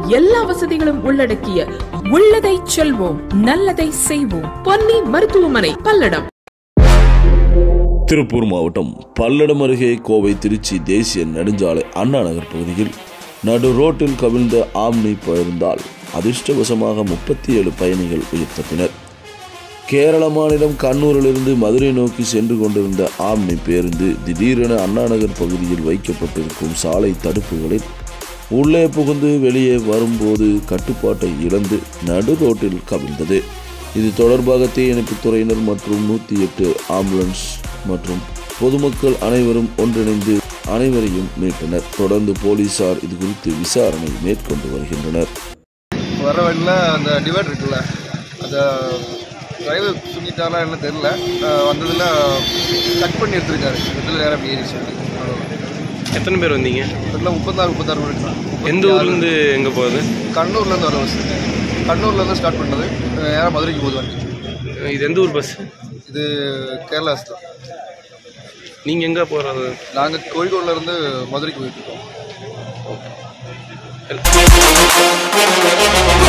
எல்லா வசதிகளும் உள்ளடக்கிய உள்ளதை செல்வோம் நல்லதை செய்வோம் பொன்னி மருத்துவமனை பல்லடம். திருப்பூர் மாவட்டம் பல்லடம் அருகே கோவை திருச்சி தேசிய நெடுஞ்சாலை அண்ணா நகர் பகுதியில் நடு ரோட்டில் கவிழ்ந்த ஆம்னி பேருந்தால் அதிர்ஷ்டவசமாக 37 பயணிகள் உயிர் தப்பினர். கேரள மாநிலம் கண்ணூரிலிருந்து மதுரை நோக்கி சென்று கொண்டிருந்த ஆம்னி பேருந்து திடீரென அண்ணா நகர் பகுதியில் வைக்கப்பட்டிருக்கும் சாலை தடுப்புகளில் உள்ளே புகுந்து வெளியே வரும்போது கட்டுப்பாட்டை இழந்து நடு ரோட்டில் கவிழ்ந்தது. இது தொடர்பாக தீயணைப்புத் துறையினர் மற்றும் 108 ஆம்புலன்ஸ் மற்றும் பொதுமக்கள் அனைவரும் ஒன்றிணைந்து அனைவரையும் மீட்டனர். தொடர்ந்து போலீசார் இது குறித்து விசாரணை மேற்கொண்டு வருகின்றனர். வர வழியில் அந்த டிவைடர் இருக்குல்ல, அந்த டிரைவர் தூங்கிட்டாரா என்ன தெரியல, வந்ததில் கட் பண்ணி எடுத்துருக்காரு. இதில் நேரம் ஏறிச்சு. எத்தனை பேர் வந்தீங்க? இதில் 36 பேர். எந்த ஊர்லேருந்து எங்கே போகுது? கண்ணூர்லேருந்து வர பஸ். கண்ணூர்லேருந்து ஸ்டார்ட் பண்ணது நேரம் மதுரைக்கு போகுது வண்டி. இது எந்த ஊர் பஸ்? இது கேரளா தான். நீங்கள் எங்கே போகிறது? நாங்கள் கோழிக்கோடிலேருந்து மதுரைக்கு போயிட்டுருக்கோம். ஓகே.